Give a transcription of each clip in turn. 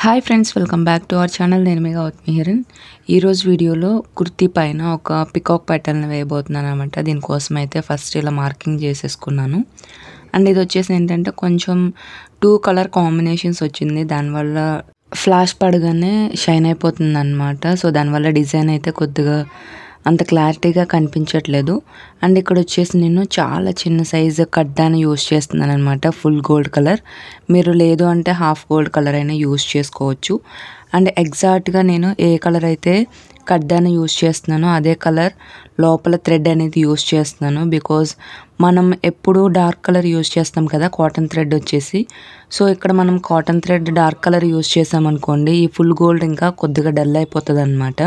Hi friends, welcome back to our channel. నేను మీ హిరణ్. ఈరోజు వీడియోలో కుర్తీ పైన ఒక పికాక్ ప్యాటర్న్ వేయబోతున్నాను అనమాట. దీనికోసం అయితే ఫస్ట్ ఇలా మార్కింగ్ చేసేసుకున్నాను. అండ్ ఇది వచ్చేసి ఏంటంటే కొంచెం 2 కలర్ కాంబినేషన్స్ వచ్చింది. దానివల్ల ఫ్లాష్ పడగానే షైన్ అయిపోతుంది అనమాట. సో దానివల్ల డిజైన్ అయితే కొద్దిగా అంత క్లారిటీగా కనిపించట్లేదు. అండ్ ఇక్కడ వచ్చేసి నేను చాలా చిన్న సైజు కడ్డాని యూస్ చేస్తున్నాను అనమాట. ఫుల్ గోల్డ్ కలర్, మీరు లేదు అంటే హాఫ్ గోల్డ్ కలర్ అయినా యూస్ చేసుకోవచ్చు. అండ్ ఎగ్జాక్ట్గా నేను ఏ కలర్ అయితే కడ్డాని యూస్ చేస్తున్నానో అదే కలర్ లోపల థ్రెడ్ అనేది యూస్ చేస్తున్నాను. బికాజ్ మనం ఎప్పుడు డార్క్ కలర్ యూస్ చేస్తాం కదా, కాటన్ థ్రెడ్ వచ్చేసి. సో ఇక్కడ మనం cotton thread dark colour use చేసామనుకోండి, ఈ ఫుల్ గోల్డ్ ఇంకా కొద్దిగా డల్ అయిపోతుంది అనమాట.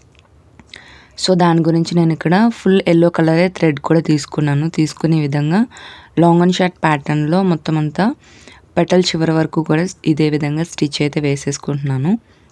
సో దాని గురించి నేను ఇక్కడ ఫుల్ ఎల్లో కలరే థ్రెడ్ కూడా తీసుకుని ఈ విధంగా లాంగ్ అండ్ షార్ట్ ప్యాటర్న్లో మొత్తం అంతా పెటల్ చివరి వరకు కూడా ఇదే విధంగా స్టిచ్ అయితే వేసేసుకుంటున్నాను.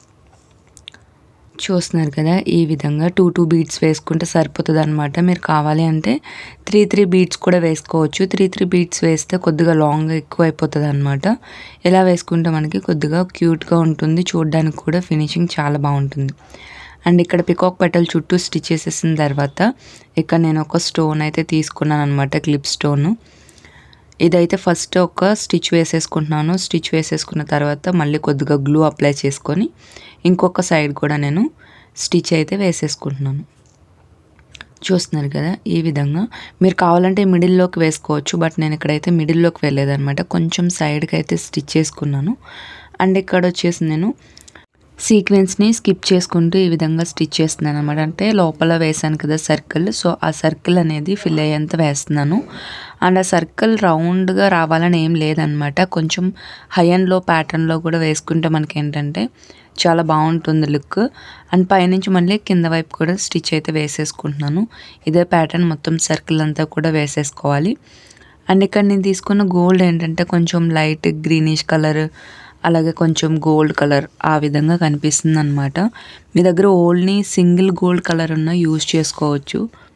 చూస్తున్నారు కదా, ఈ విధంగా 2 బీడ్స్ వేసుకుంటే సరిపోతుంది అనమాట. మీరు కావాలి అంటే 3 బీడ్స్ కూడా వేసుకోవచ్చు. 3 బీడ్స్ వేస్తే కొద్దిగా లాంగ్ ఎక్కువ అయిపోతుంది అనమాట. ఇలా వేసుకుంటే మనకి కొద్దిగా క్యూట్గా ఉంటుంది, చూడడానికి కూడా ఫినిషింగ్ చాలా బాగుంటుంది. అండ్ ఇక్కడ పికాక్ పెటల్ చుట్టూ స్టిచ్ చేసేసిన తర్వాత ఇక్కడ నేను ఒక స్టోన్ అయితే తీసుకున్నాను అనమాట, క్లిప్ స్టోన్. ఇదైతే ఫస్ట్ ఒక స్టిచ్ వేసేసుకుంటున్నాను. స్టిచ్ వేసేసుకున్న తర్వాత మళ్ళీ కొద్దిగా గ్లూ అప్లై చేసుకొని ఇంకొక సైడ్ కూడా నేను స్టిచ్ అయితే వేసేసుకుంటున్నాను. చూస్తున్నారు కదా, ఈ విధంగా మీరు కావాలంటే మిడిల్లోకి వేసుకోవచ్చు. బట్ నేను ఇక్కడైతే మిడిల్లోకి వెళ్ళలేదన్నమాట, కొంచెం సైడ్కి అయితే స్టిచ్ చేసుకున్నాను. అండ్ ఇక్కడ వచ్చేసి నేను సీక్వెన్స్ని స్కిప్ చేసుకుంటూ ఈ విధంగా స్టిచ్ చేస్తున్నాను అనమాట. అంటే లోపల వేసాను కదా సర్కిల్, సో ఆ సర్కిల్ అనేది ఫిల్ అయ్యేంత వేస్తున్నాను. అండ్ ఆ సర్కిల్ రౌండ్గా రావాలని ఏం లేదనమాట. కొంచెం హై అండ్ లో ప్యాటర్న్లో కూడా వేసుకుంటే మనకి ఏంటంటే చాలా బాగుంటుంది లుక్. అండ్ పైనుంచి మళ్ళీ కింద వైపు కూడా స్టిచ్ అయితే వేసేసుకుంటున్నాను. ఇదే ప్యాటర్న్ మొత్తం సర్కిల్ అంతా కూడా వేసేసుకోవాలి. అండ్ ఇక్కడ నేను తీసుకున్న గోల్డ్ ఏంటంటే కొంచెం లైట్ గ్రీనిష్ కలర్, అలాగే కొంచెం గోల్డ్ కలర్ ఆ విధంగా కనిపిస్తుంది అనమాట. మీ దగ్గర ఓన్లీ సింగిల్ గోల్డ్ కలర్ ఉన్న యూజ్ చేసుకోవచ్చు.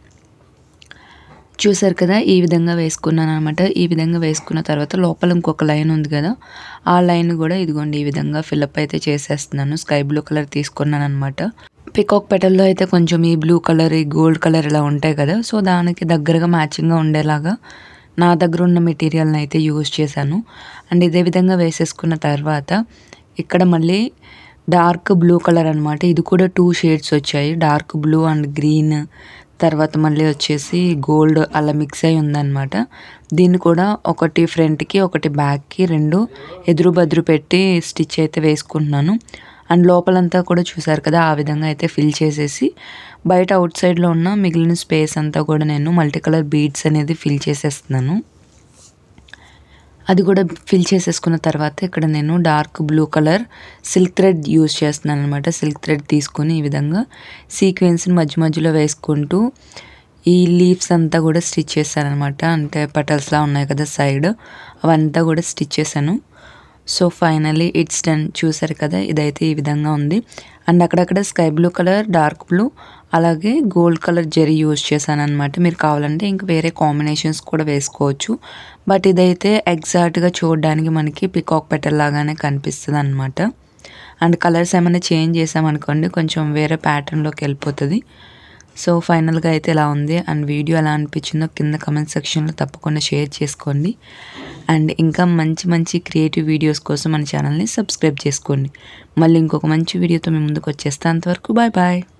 చూసారు కదా, ఈ విధంగా వేసుకున్నాను అనమాట. ఈ విధంగా వేసుకున్న తర్వాత లోపల ఇంకొక లైన్ ఉంది కదా, ఆ లైన్ కూడా ఇదిగోండి ఈ విధంగా ఫిల్అప్ అయితే చేసేస్తున్నాను. స్కై బ్లూ కలర్ తీసుకున్నాను అనమాట. పికాక్ పెటల్లో అయితే కొంచెం ఈ బ్లూ కలర్, ఈ గోల్డ్ కలర్ ఇలా ఉంటాయి కదా, సో దానికి దగ్గరగా మ్యాచింగ్గా ఉండేలాగా నా దగ్గర ఉన్న మెటీరియల్ని అయితే యూజ్ చేశాను. అండ్ ఇదే విధంగా వేసేసుకున్న తర్వాత ఇక్కడ మళ్ళీ డార్క్ బ్లూ కలర్ అనమాట. ఇది కూడా 2 షేడ్స్ వచ్చాయి, డార్క్ బ్లూ అండ్ గ్రీన్. తర్వాత మళ్ళీ వచ్చేసి గోల్డ్ అలా మిక్స్ అయి ఉందన్నమాట. దీన్ని కూడా ఒకటి ఫ్రంట్కి ఒకటి బ్యాక్కి 2 ఎదురు బదురు పెట్టి స్టిచ్ అయితే వేసుకుంటున్నాను. అండ్ లోపలంతా కూడా చూసారు కదా, ఆ విధంగా అయితే ఫిల్ చేసేసి బయట అవుట్ సైడ్లో ఉన్న మిగిలిన స్పేస్ అంతా కూడా నేను మల్టీ కలర్ బీడ్స్ అనేది ఫిల్ చేసేస్తున్నాను. అది కూడా ఫిల్ చేసేసుకున్న తర్వాత ఇక్కడ నేను dark blue colour silk thread use చేస్తున్నాను అనమాట. సిల్క్ థ్రెడ్ తీసుకొని ఈ విధంగా సీక్వెన్స్ని మధ్య మధ్యలో వేసుకుంటూ ఈ లీవ్స్ అంతా కూడా స్టిచ్ చేశాను అనమాట. అంటే పెటల్స్లా ఉన్నాయి కదా సైడ్, అవంతా కూడా స్టిచ్ చేశాను. So finally it's done. చూసారు కదా, ఇదైతే ఈ విధంగా ఉంది. అండ్ అక్కడక్కడ sky blue colour, dark blue, అలాగే గోల్డ్ కలర్ జెరీ యూజ్ చేశాను అనమాట. మీరు కావాలంటే ఇంక వేరే కాంబినేషన్స్ కూడా వేసుకోవచ్చు. బట్ ఇదైతే ఎగ్జాక్ట్గా చూడడానికి మనకి పికాక్ పెటల్ లాగానే కనిపిస్తుంది అనమాట. అండ్ కలర్స్ ఏమైనా చేంజ్ చేసామనుకోండి కొంచెం వేరే ప్యాటర్న్లోకి వెళ్ళిపోతుంది. సో ఫైనల్గా అయితే ఇలా ఉంది. అండ్ వీడియో ఎలా అనిపించిందో కింద కమెంట్ సెక్షన్లో తప్పకుండా షేర్ చేసుకోండి. అండ్ ఇంకా మంచి మంచి క్రియేటివ్ వీడియోస్ కోసం మన ఛానల్ని సబ్స్క్రైబ్ చేసుకోండి. మళ్ళీ ఇంకొక మంచి వీడియోతో మీ ముందుకు వచ్చేస్తాను. అంతవరకు బాయ్ బాయ్.